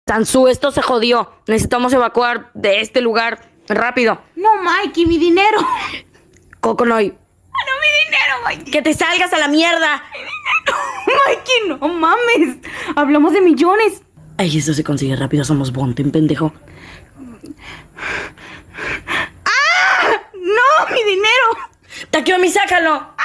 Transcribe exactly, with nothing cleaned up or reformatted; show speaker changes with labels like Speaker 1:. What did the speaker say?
Speaker 1: Tansu, esto se jodió. Necesitamos evacuar de este lugar rápido.
Speaker 2: No, Mikey, mi dinero.
Speaker 1: Coconut.
Speaker 2: No, mi dinero, Mikey.
Speaker 1: ¡Que te salgas a la mierda!
Speaker 2: Mi dinero. Mikey, no mames. Hablamos de millones.
Speaker 1: Ay, eso se consigue rápido. Somos Bonten, pendejo.
Speaker 2: ¡Ah! ¡No, mi dinero!
Speaker 1: ¡Takeomi, sácalo!